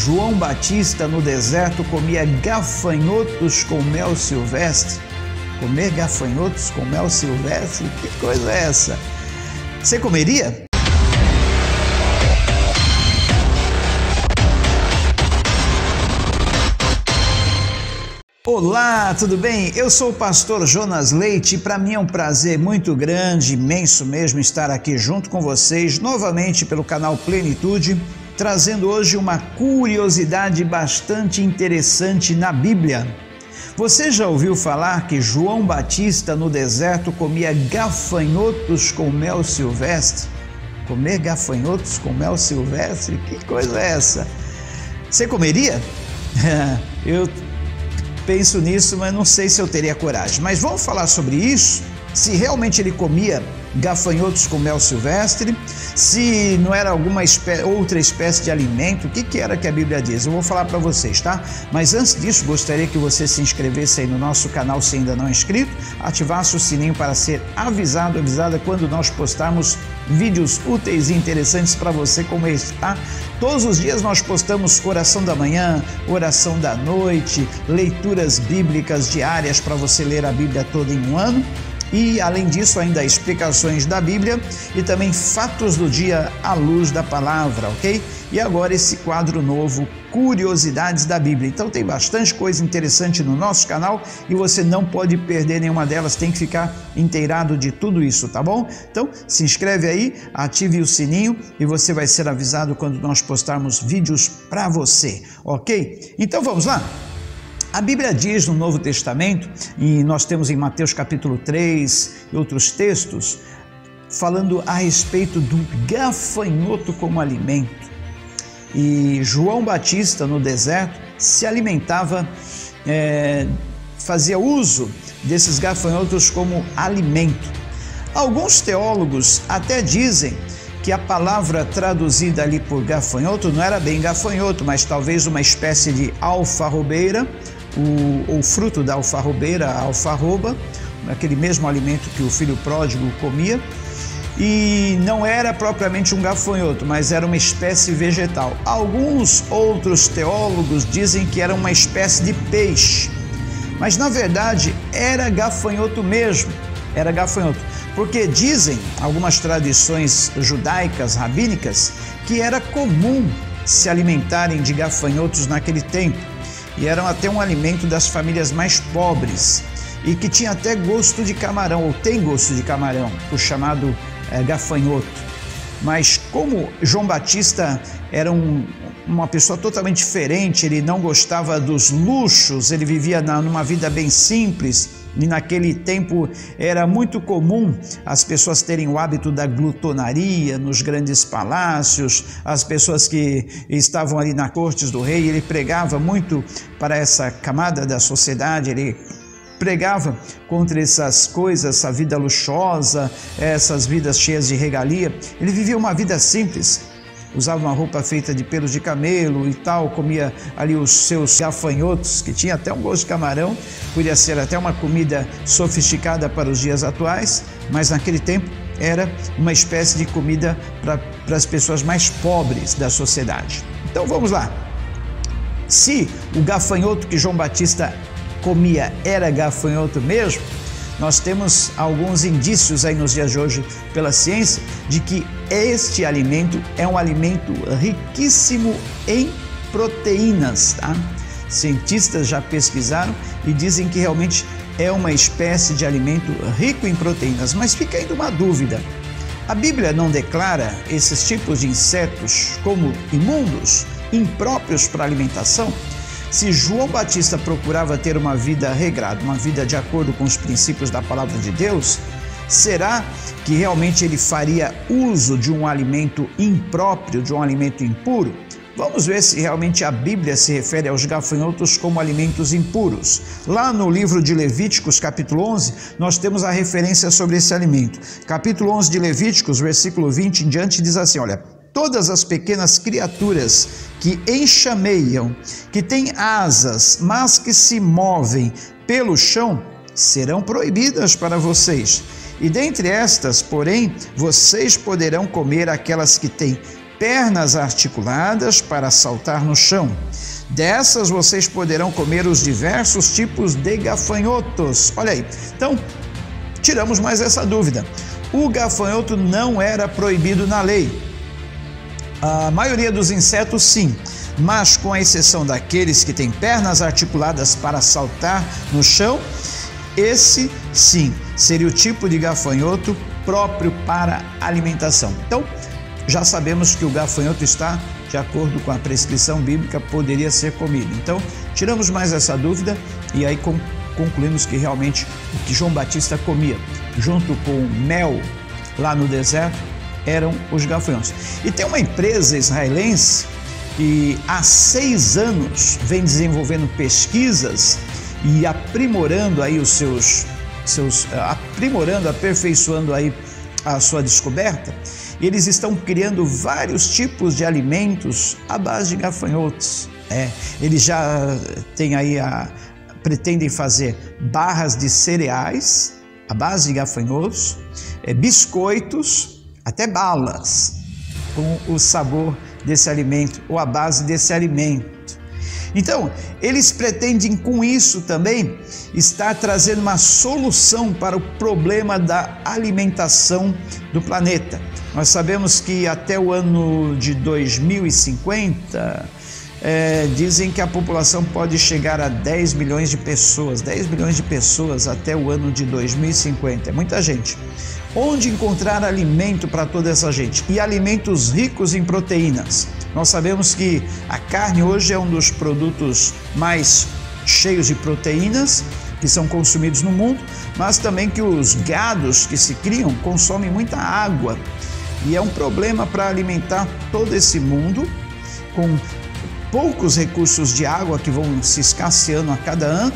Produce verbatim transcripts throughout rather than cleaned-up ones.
João Batista no deserto comia gafanhotos com mel silvestre. Comer gafanhotos com mel silvestre? Que coisa é essa? Você comeria? Olá, tudo bem? Eu sou o pastor Jonas Leite e para mim é um prazer muito grande, imenso mesmo, estar aqui junto com vocês novamente pelo canal Plenitude, trazendo hoje uma curiosidade bastante interessante na Bíblia. Você já ouviu falar que João Batista no deserto comia gafanhotos com mel silvestre? Comer gafanhotos com mel silvestre? Que coisa é essa? Você comeria? Eu penso nisso, mas não sei se eu teria coragem. Mas vamos falar sobre isso, se realmente ele comia gafanhotos com mel silvestre, se não era alguma espé- outra espécie de alimento, o que, que era que a Bíblia diz? Eu vou falar para vocês, tá? Mas antes disso, gostaria que você se inscrevesse aí no nosso canal se ainda não é inscrito, ativasse o sininho para ser avisado, avisada quando nós postarmos vídeos úteis e interessantes para você como este, tá? Todos os dias nós postamos oração da manhã, oração da noite, leituras bíblicas diárias para você ler a Bíblia toda em um ano. E, além disso, ainda explicações da Bíblia e também fatos do dia à luz da palavra, ok? E agora esse quadro novo, Curiosidades da Bíblia. Então tem bastante coisa interessante no nosso canal e você não pode perder nenhuma delas, tem que ficar inteirado de tudo isso, tá bom? Então se inscreve aí, ative o sininho e você vai ser avisado quando nós postarmos vídeos para você, ok? Então vamos lá? A Bíblia diz no Novo Testamento, e nós temos em Mateus capítulo três e outros textos, falando a respeito do gafanhoto como alimento. E João Batista no deserto se alimentava, é, fazia uso desses gafanhotos como alimento. Alguns teólogos até dizem que a palavra traduzida ali por gafanhoto não era bem gafanhoto, mas talvez uma espécie de alfarrobeira, o, o fruto da alfarrobeira, a alfarroba, aquele mesmo alimento que o filho pródigo comia, e não era propriamente um gafanhoto, mas era uma espécie vegetal. Alguns outros teólogos dizem que era uma espécie de peixe, mas na verdade era gafanhoto mesmo, era gafanhoto, porque dizem algumas tradições judaicas, rabínicas, que era comum se alimentarem de gafanhotos naquele tempo, e eram até um alimento das famílias mais pobres, e que tinha até gosto de camarão, ou tem gosto de camarão, o chamado é, gafanhoto. Mas como João Batista era um, uma pessoa totalmente diferente, ele não gostava dos luxos, ele vivia na, numa vida bem simples, e naquele tempo era muito comum as pessoas terem o hábito da glutonaria nos grandes palácios, as pessoas que estavam ali na cortes do rei. Ele pregava muito para essa camada da sociedade, ele pregava contra essas coisas, essa vida luxuosa, essas vidas cheias de regalia. Ele vivia uma vida simples, usava uma roupa feita de pelos de camelo e tal, comia ali os seus gafanhotos, que tinha até um gosto de camarão, podia ser até uma comida sofisticada para os dias atuais, mas naquele tempo era uma espécie de comida para, para as pessoas mais pobres da sociedade. Então vamos lá. Se o gafanhoto que João Batista comia era gafanhoto mesmo, nós temos alguns indícios aí nos dias de hoje pela ciência de que este alimento é um alimento riquíssimo em proteínas, tá? Cientistas já pesquisaram e dizem que realmente é uma espécie de alimento rico em proteínas, mas fica ainda uma dúvida. A Bíblia não declara esses tipos de insetos como imundos, impróprios para alimentação? Se João Batista procurava ter uma vida regrada, uma vida de acordo com os princípios da palavra de Deus, será que realmente ele faria uso de um alimento impróprio, de um alimento impuro? Vamos ver se realmente a Bíblia se refere aos gafanhotos como alimentos impuros. Lá no livro de Levíticos, capítulo onze, nós temos a referência sobre esse alimento. Capítulo onze de Levíticos, versículo vinte em diante, diz assim, olha: todas as pequenas criaturas que enxameiam, que têm asas, mas que se movem pelo chão, serão proibidas para vocês. E dentre estas, porém, vocês poderão comer aquelas que têm pernas articuladas para saltar no chão. Dessas vocês poderão comer os diversos tipos de gafanhotos. Olha aí, então tiramos mais essa dúvida. O gafanhoto não era proibido na lei. A maioria dos insetos sim, mas com a exceção daqueles que têm pernas articuladas para saltar no chão, esse sim seria o tipo de gafanhoto próprio para alimentação. Então, já sabemos que o gafanhoto está de acordo com a prescrição bíblica, poderia ser comido. Então, tiramos mais essa dúvida e aí concluímos que realmente o que João Batista comia, junto com o mel lá no deserto, eram os gafanhotos. E tem uma empresa israelense que há seis anos vem desenvolvendo pesquisas e aprimorando aí os seus, seus aprimorando, aperfeiçoando aí a sua descoberta. Eles estão criando vários tipos de alimentos à base de gafanhotos. É, eles já têm aí a, pretendem fazer barras de cereais à base de gafanhotos, é, biscoitos, até balas com o sabor desse alimento ou a base desse alimento. Então, eles pretendem com isso também estar trazendo uma solução para o problema da alimentação do planeta. Nós sabemos que até o ano de dois mil e cinquenta, é, dizem que a população pode chegar a dez milhões de pessoas, dez milhões de pessoas até o ano de dois mil e cinquenta, é muita gente. Onde encontrar alimento para toda essa gente? E alimentos ricos em proteínas. Nós sabemos que a carne hoje é um dos produtos mais cheios de proteínas que são consumidos no mundo, mas também que os gados que se criam consomem muita água. E é um problema para alimentar todo esse mundo, com poucos recursos de água que vão se escasseando a cada ano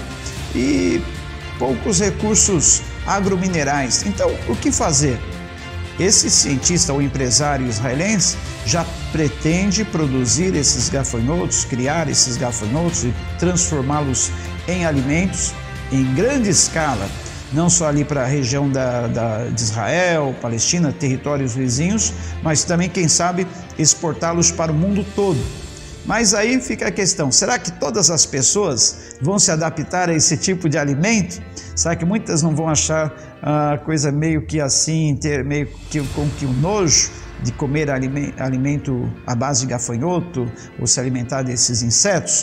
e poucos recursos agrominerais. Então, o que fazer? Esse cientista ou empresário israelense já pretende produzir esses gafanhotos, criar esses gafanhotos e transformá-los em alimentos em grande escala, não só ali para a região da, da, de Israel, Palestina, territórios vizinhos, mas também, quem sabe, exportá-los para o mundo todo. Mas aí fica a questão, será que todas as pessoas vão se adaptar a esse tipo de alimento? Será que muitas não vão achar a coisa meio que assim, ter meio que com que o nojo de comer alimento à base de gafanhoto ou se alimentar desses insetos?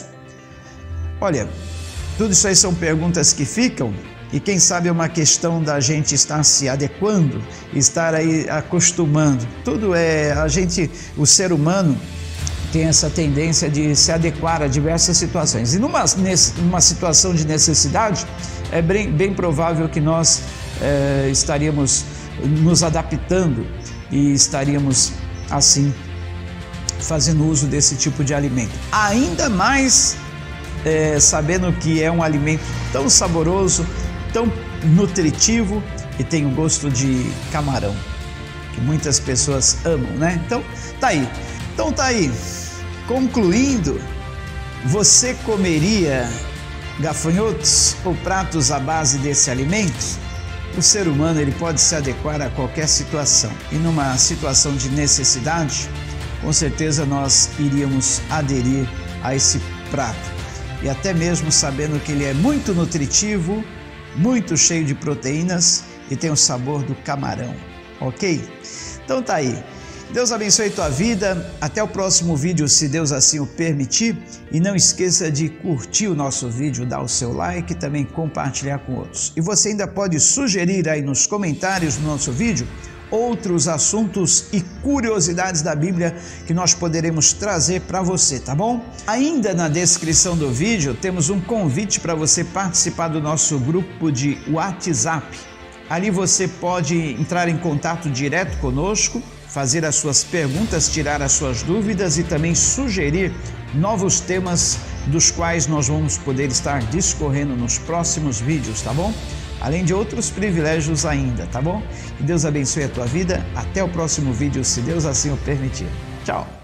Olha, tudo isso aí são perguntas que ficam e quem sabe é uma questão da gente estar se adequando, estar aí acostumando. Tudo é, a gente, o ser humano tem essa tendência de se adequar a diversas situações. E numa, numa situação de necessidade, é bem, bem provável que nós é, estaríamos nos adaptando e estaríamos, assim, fazendo uso desse tipo de alimento. Ainda mais é, sabendo que é um alimento tão saboroso, tão nutritivo e tem um gosto de camarão, que muitas pessoas amam, né? Então, tá aí. Então tá aí, concluindo, você comeria gafanhotos ou pratos à base desse alimento? O ser humano ele pode se adequar a qualquer situação e numa situação de necessidade, com certeza nós iríamos aderir a esse prato. E até mesmo sabendo que ele é muito nutritivo, muito cheio de proteínas e tem o sabor do camarão, ok? Então tá aí. Deus abençoe tua vida, até o próximo vídeo, se Deus assim o permitir, e não esqueça de curtir o nosso vídeo, dar o seu like e também compartilhar com outros. E você ainda pode sugerir aí nos comentários do nosso vídeo outros assuntos e curiosidades da Bíblia que nós poderemos trazer para você, tá bom? Ainda na descrição do vídeo temos um convite para você participar do nosso grupo de WhatsApp. Ali você pode entrar em contato direto conosco, fazer as suas perguntas, tirar as suas dúvidas e também sugerir novos temas dos quais nós vamos poder estar discorrendo nos próximos vídeos, tá bom? Além de outros privilégios ainda, tá bom? Que Deus abençoe a tua vida. Até o próximo vídeo, se Deus assim o permitir. Tchau!